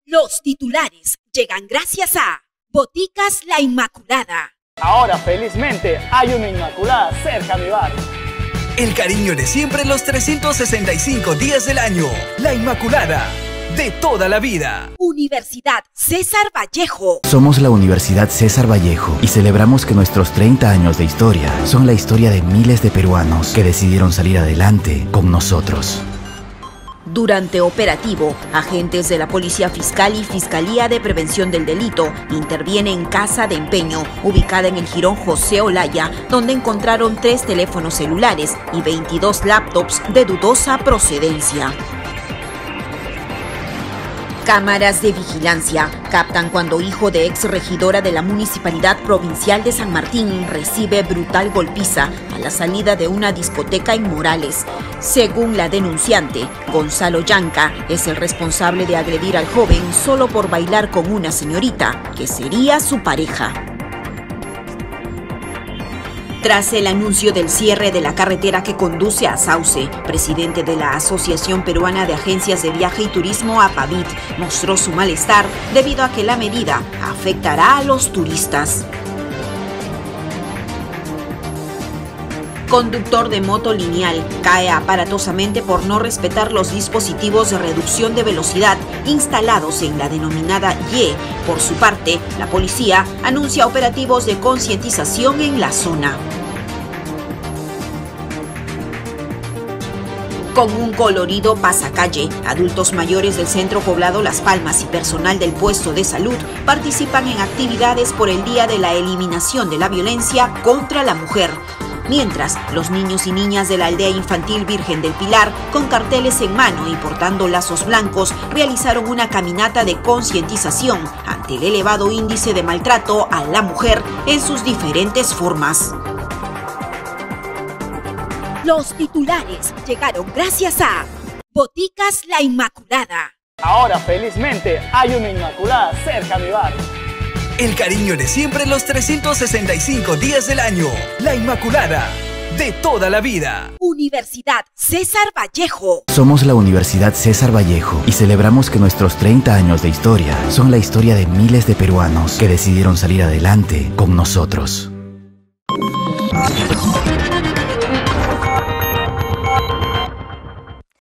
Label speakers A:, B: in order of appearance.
A: Los titulares llegan gracias a Boticas La Inmaculada.
B: Ahora felizmente hay una Inmaculada cerca a mi barrio.
C: El cariño de siempre los 365 días del año. La Inmaculada, de toda la vida.
A: Universidad César Vallejo.
D: Somos la Universidad César Vallejo y celebramos que nuestros 30 años de historia son la historia de miles de peruanos que decidieron salir adelante con nosotros.
E: Durante operativo, agentes de la Policía Fiscal y Fiscalía de Prevención del Delito intervienen en Casa de Empeño, ubicada en el Jirón José Olaya, donde encontraron 3 teléfonos celulares y 22 laptops de dudosa procedencia. Cámaras de vigilancia captan cuando hijo de ex regidora de la Municipalidad Provincial de San Martín recibe brutal golpiza a la salida de una discoteca en Morales. Según la denunciante, Gonzalo Yanca es el responsable de agredir al joven solo por bailar con una señorita, que sería su pareja. Tras el anuncio del cierre de la carretera que conduce a Sauce, presidente de la Asociación Peruana de Agencias de Viaje y Turismo, APAVIT, mostró su malestar debido a que la medida afectará a los turistas. Conductor de moto lineal cae aparatosamente por no respetar los dispositivos de reducción de velocidad instalados en la denominada Y. Por su parte, la policía anuncia operativos de concientización en la zona. Con un colorido pasacalle, adultos mayores del centro poblado Las Palmas y personal del puesto de salud participan en actividades por el Día de la Eliminación de la Violencia contra la Mujer. Mientras, los niños y niñas de la aldea infantil Virgen del Pilar, con carteles en mano y portando lazos blancos, realizaron una caminata de concientización ante el elevado índice de maltrato a la mujer en sus diferentes formas.
A: Los titulares llegaron gracias a Boticas La Inmaculada.
B: Ahora felizmente hay una Inmaculada cerca a mi barrio.
C: El cariño de siempre los 365 días del año. La Inmaculada, de toda la vida.
A: Universidad César Vallejo.
D: Somos la Universidad César Vallejo y celebramos que nuestros 30 años de historia son la historia de miles de peruanos que decidieron salir adelante con nosotros.